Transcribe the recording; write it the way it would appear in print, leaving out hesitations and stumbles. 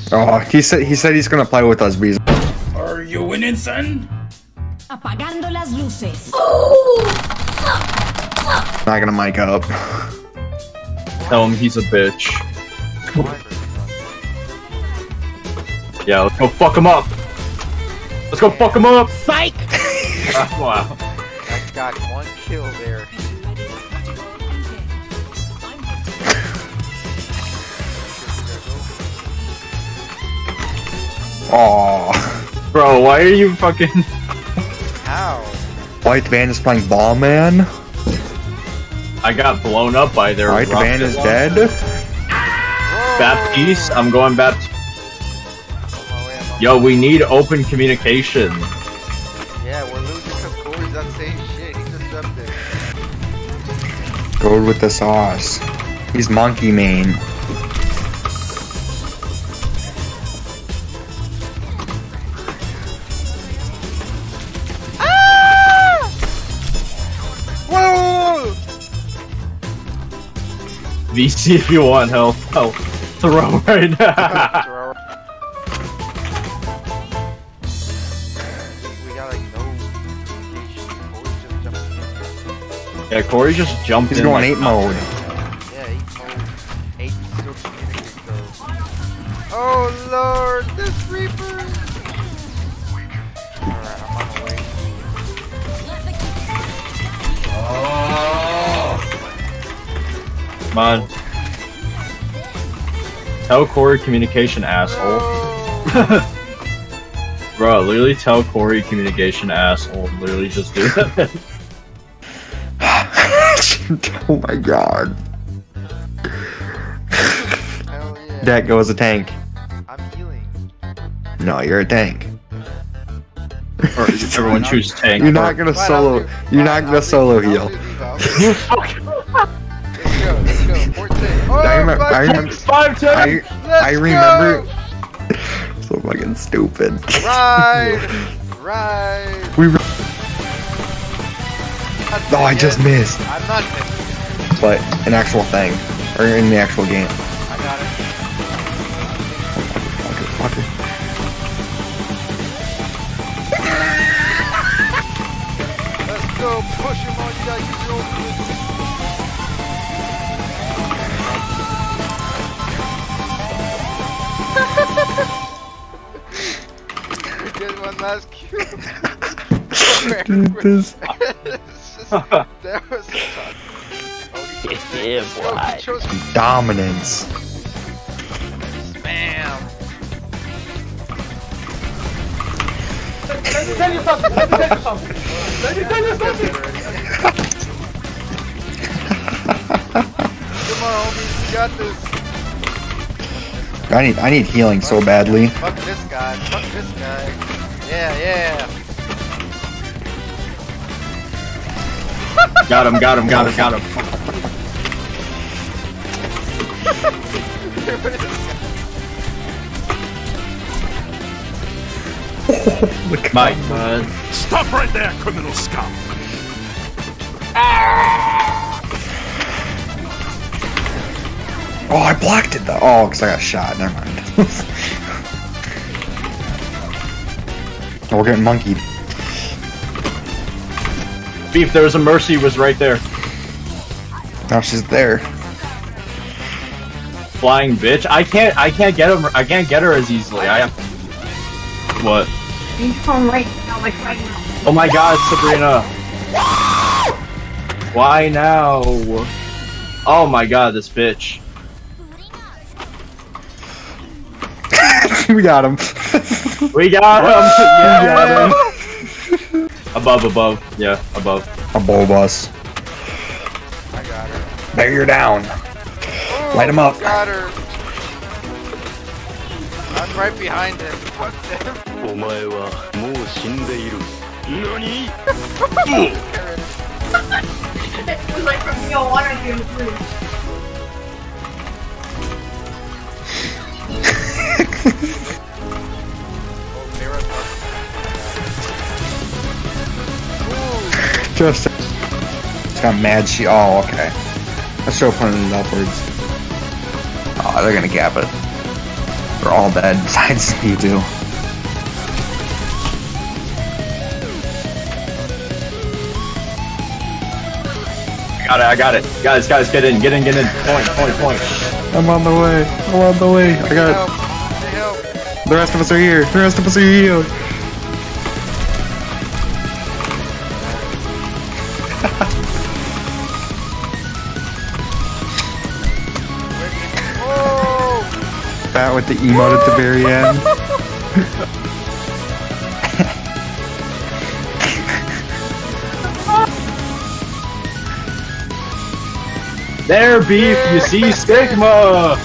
Oh, he said he's gonna play with us, Bees. Are you winning, son? Apagando las luces. Not gonna mic up. Tell him he's a bitch. Yeah, let's go fuck him up. Let's go fuck him up. Psych! Wow. I got one kill there. Aw. Bro, why are you fucking... How? White Van is playing Ball Man. I got blown up by their White Van is dead. Baptiste, I'm going Baptiste. Yo, we need open communication. Yeah, we're losing because Corey's not saying shit. He's just up there. Go with the sauce. He's monkey main. Whoa! VC if you want help. Oh, throw right now. Throw. We got like no communication. Corey's just jumping in. Yeah, Corey just jumped He's in. going like 8 mode. Yeah, 8 mode. 8 still communicates though. Oh lord, this Reaper! Alright, I'm on the way. Come on. Tell Corey communication, asshole. Oh. Bro, literally tell Corey communication, asshole. Literally just do that. Oh my god. Hell yeah. That goes a tank. I'm healing. No, you're a tank. Or everyone choose tank. You're not gonna solo. You're not gonna solo heal. You fucking. Let's go, let's go. 14. Oh, I remember. I remember. So fucking stupid. Ride! Ride! Oh, I just missed. I'm not missing. But an actual thing, or in the actual game. I got it. Fucker. Let's go, push him on, you guys. We did one last cube. Dude, this. That was a ton. Yeah, boy. Dominance. Bam. Come on, homies, we got this. I need healing so badly. Fuck this guy. Fuck this guy. Yeah, yeah. Got him, got him, got him, got him. My god. Stop right there, criminal scum! Oh, I blocked it though. Oh, because I got shot. Never mind. Oh, we're getting monkeyed. Beef, there was a Mercy was right there. Now she's there. Flying bitch. I can't get him. I can't get her as easily. I have. What? He's home right now, like right now. Oh my god, Sabrina. Why now? Oh my god, this bitch. We got him. We got him. Yeah. Above, above. Yeah, above. A bull bus. I got her. There, you're down. Oh, Light him up. Got her. I'm right behind him. Fuck them. お前はもう死んでいる。何？ It was like from BO1 or BO3. Just. It's got mad she. Oh, okay. Let's show pointing upwards. Oh, they're gonna gap it. We're all dead besides you two. I got it. Guys, get in. Point. I'm on the way. I got Help. Help. the rest of us are here. Here. Oh! That with the emote at the very end. There, Beef, you see Stigma!